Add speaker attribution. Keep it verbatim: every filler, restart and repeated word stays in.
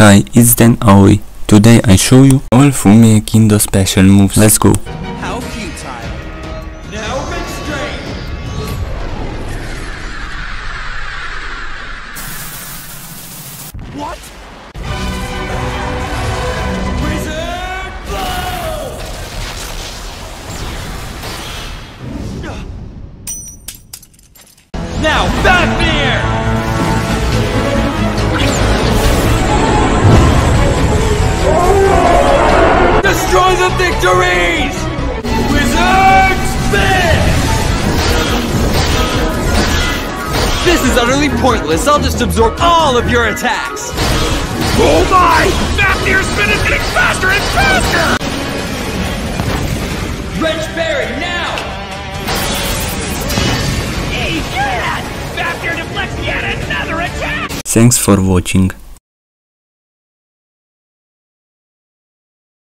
Speaker 1: Hi, it's Dan Aoi. Today I show you all Fumiya Kindo special moves. Let's go.
Speaker 2: How futile. Now restrain. What? Wizard blow! Now back there! Destroy the victories! Wizard spin! This is utterly pointless. I'll just absorb all of your attacks. Oh my! Fafnir's spin is getting faster and faster! Wrench Barry, now! Egad! Fafnir deflects yet another attack!
Speaker 1: Thanks for watching.